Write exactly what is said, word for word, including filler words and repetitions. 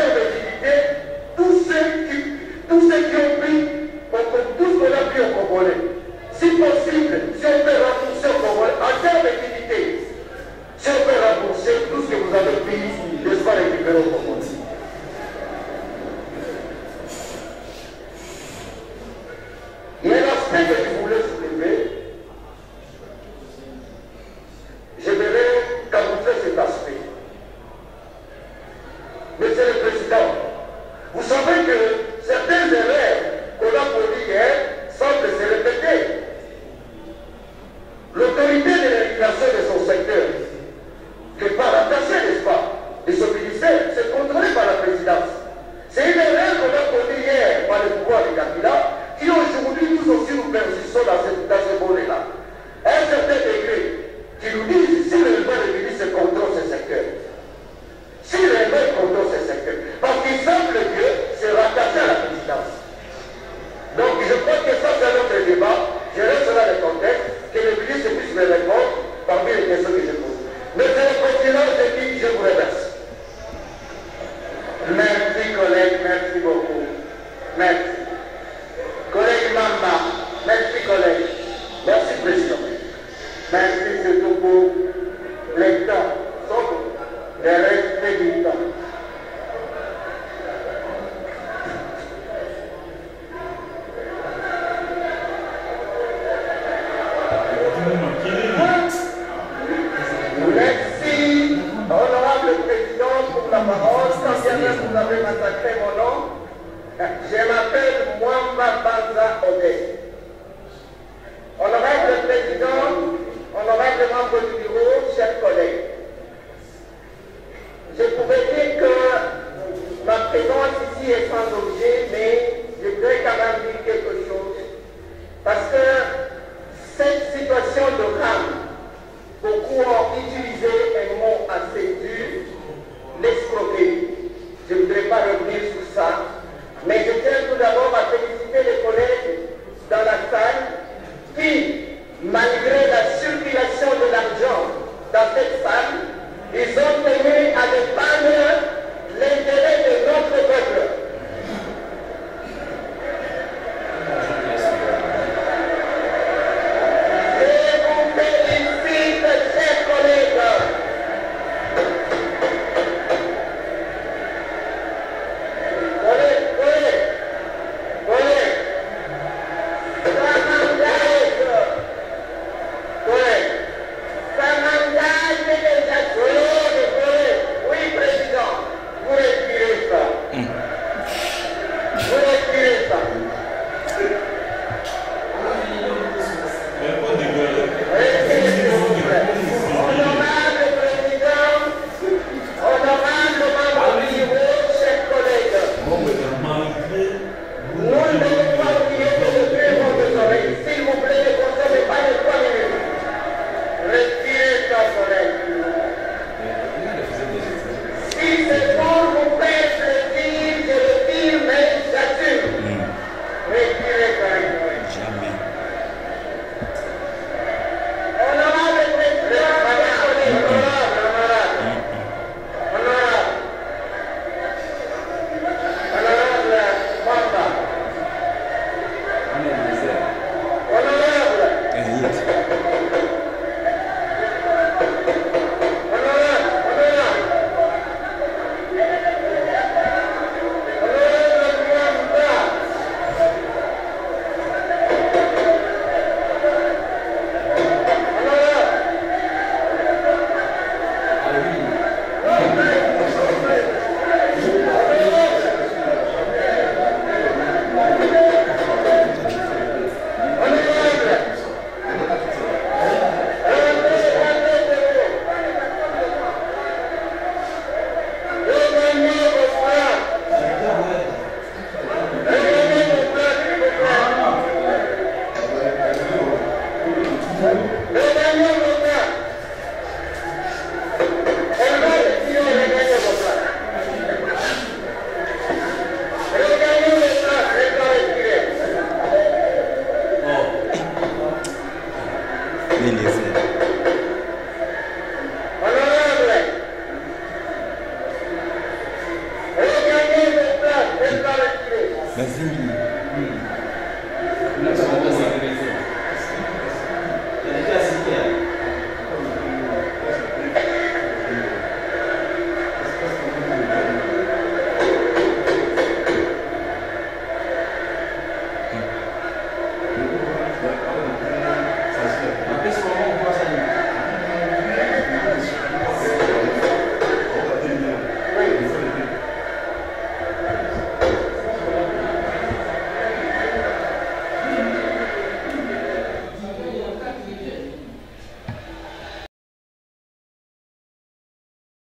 faire d'éviter tous ceux qui, tous ceux qui ont pris, tout ce qu'on a pris au Congolais. Si possible, si on peut rembourser au Congolais, en termes d'équité, si on peut rembourser tout ce que vous avez pris, n'est-ce pas, récupérer au Congolais. Il y a un aspect que je voulais soulever. J'aimerais camoufler cet aspect. Monsieur le Président, vous savez que certaines erreurs qu'on a commises hier semblent se répéter. L'autorité de l'irrigation de son secteur, qui n'est pas rattachée, n'est-ce pas, de ce ministère, c'est contrôlé par la présidence. C'est une erreur qu'on a commise hier par le pouvoir de Kabila, qui aujourd'hui nous aussi nous persistons dans ce, dans ce volet-là. À un certain degré, qui nous disent si réellement le ministre contrôle ce secteur. Si réellement il contrôle ce secteur. Parce qu'il semble que c'est rattaché à la présidence. Donc je crois que ça c'est notre débat. Je reste dans le contexte, que le ministre puisse me répondre parmi les questions que je pose. Monsieur le Président, je dis, je vous remercie. Merci collègue, merci beaucoup. Merci. Collègue Mamba, merci collègue. Merci Président. Merci surtout pour les temps, sauf le respect du temps. Merci, honorable Président, pour la parole. Quand bien même vous avez massacré mon nom, je m'appelle Mwamba Banza Odé. Honorable Président, honorable membre du bureau, chers collègues, je pouvais dire que ma présence ici est sans objet, mais je voudrais quand même dire quelque chose. Parce que cette situation de rame, beaucoup ont utilisé un mot assez dur, l'escroquerie. Je ne voudrais pas revenir sur ça, mais je tiens tout d'abord à féliciter les collègues dans la salle qui, malgré la circulation de l'argent dans cette salle, ils ont tenu à défendre les Elle l'a retiré. Bazungu